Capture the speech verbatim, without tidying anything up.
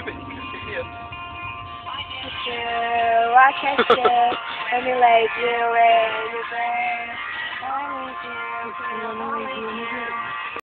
it. You can see it. I catch you, let me lay you in your bed. I need you, I need you.